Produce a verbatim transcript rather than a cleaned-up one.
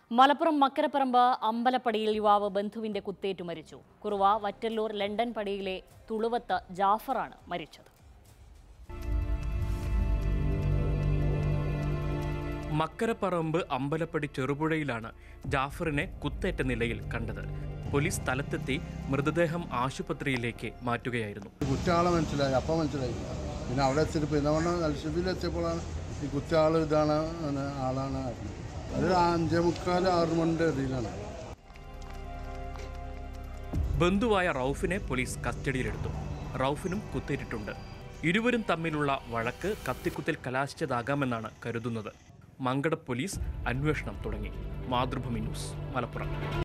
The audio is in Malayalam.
മലപ്പുറം മക്കരപ്പറമ്പ് അമ്പലപ്പടിയിൽ യുവാവ് ബന്ധുവിന്റെ കുത്തേറ്റു മരിച്ചു. കുറുവ വറ്റല്ലൂർ ലണ്ടൻ പടിയിലെ തുളുവത്ത് ജാഫറാണ് മരിച്ചത്. മക്കരപ്പറമ്പ് അമ്പലപ്പടി ചെറുപുഴയിലാണ് ജാഫറിനെ കുത്തേറ്റ നിലയിൽ കണ്ടത്. പോലീസ് സ്ഥലത്തെത്തി മൃതദേഹം ആശുപത്രിയിലേക്ക് മാറ്റുകയായിരുന്നു. കുറ്റയാളെ മനസ്സിലായി, അപ്പം മനസ്സിലായില്ല. പിന്നെ അവിടെ എത്തിയിട്ട് പിന്നെ അൽഷിബിലെത്തിയപ്പോഴാണ് ഈ കുറ്റയാൾ ഇതാണ് ആളാണ്. അത് അഞ്ചേ മുക്കാൽ ആറ് മണിൻ്റെ ഇടയിലാണ്. ബന്ധുവായ റൌഫിനെ പോലീസ് കസ്റ്റഡിയിലെടുത്തു. റൌഫിനും കുത്തേറ്റിട്ടുണ്ട്. ഇരുവരും തമ്മിലുള്ള വഴക്ക് കത്തിക്കുത്തിൽ കലാശിച്ചതാകാമെന്നാണ് കരുതുന്നത്. മങ്കട പോലീസ് അന്വേഷണം തുടങ്ങി. മാതൃഭൂമി ന്യൂസ്, മലപ്പുറം.